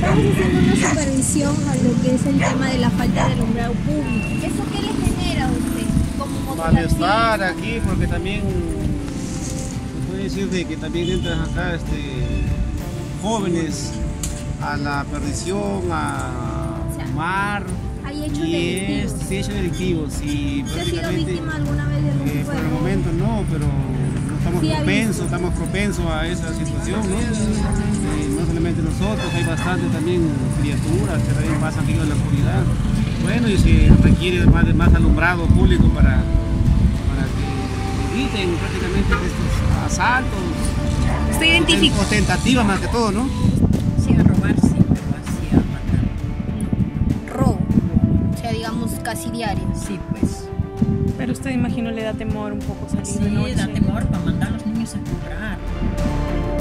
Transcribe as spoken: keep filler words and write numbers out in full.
estamos haciendo una supervisión a lo que es el tema de la falta de alumbrado público. ¿Eso qué le genera a usted como motorista? Malestar aquí, porque también se puede decir de que también entran acá este, jóvenes a la perdición, a fumar. Hay hechos y delictivos. es, sí, hechos delictivos. Y ¿Usted ha sido prácticamente, víctima alguna vez de algún eh, tipo por de el robo? momento no, pero no estamos Sí ha propensos, visto. estamos propensos a esa situación, ¿no? Eh, no solamente nosotros, hay bastante también criaturas que también pasan aquí en la oscuridad. Bueno, y se requiere más, de más alumbrado público para, para que eviten prácticamente estos asaltos. Usted identifica. O tentativas más que todo, ¿no? Sí, a robar sí, pero así a matar. Robo, o sea, digamos casi diario. Sí, pues. Pero usted imagino le da temor un poco salir de Sí, noche. da temor para mandar a los niños a comprar.